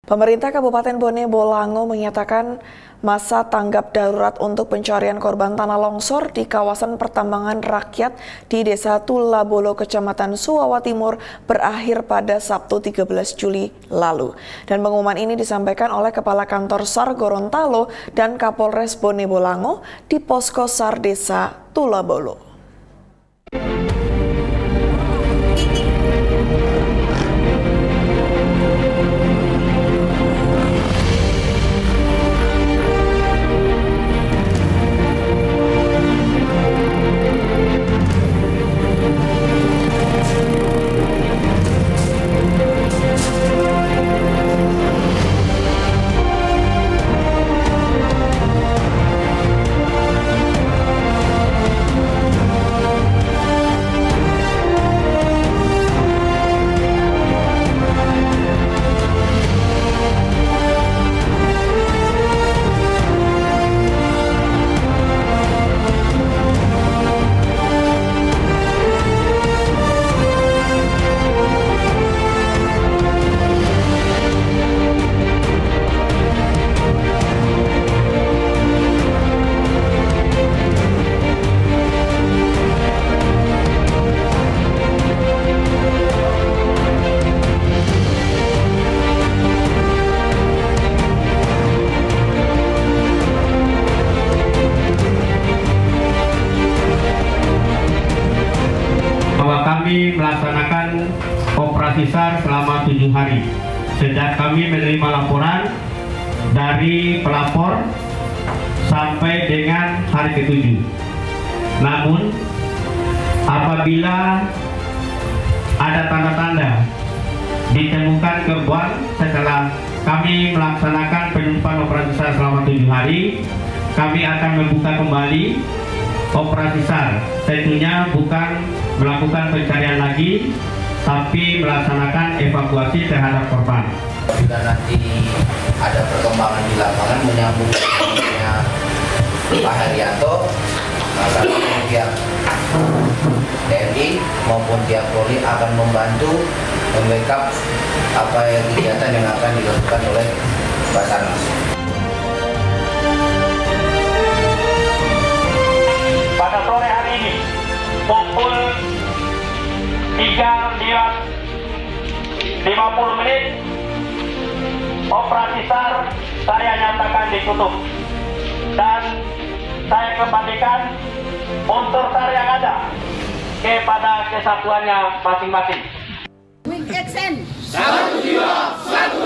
Pemerintah Kabupaten Bone Bolango menyatakan masa tanggap darurat untuk pencarian korban tanah longsor di kawasan pertambangan rakyat di Desa Tulabolo, Kecamatan Suwawa Timur berakhir pada Sabtu 13 Juli lalu. Dan pengumuman ini disampaikan oleh Kepala Kantor SAR Gorontalo dan Kapolres Bone Bolango di Posko SAR Desa Tulabolo. Kami melaksanakan operasi SAR selama 7 hari. Sejak kami menerima laporan dari pelapor sampai dengan hari ke-7. Namun, apabila ada tanda-tanda ditemukan korban setelah kami melaksanakan penutupan operasi SAR selama 7 hari, kami akan membuka kembali operasi SAR. Tentunya bukan melakukan pencarian lagi, tapi melaksanakan evakuasi terhadap korban. Bila nanti ada perkembangan di lapangan menyambung dengan Pak Haryanto, maka pihak TNI maupun pihak Polri akan membantu membackup apa yang kegiatan yang akan dilakukan oleh Basarnas. Pada sore hari ini, pukul 3:50 operasi SAR saya nyatakan ditutup, dan saya kembalikan unsur SAR yang ada kepada kesatuannya masing-masing. Wing Action. Satu jiwa, satu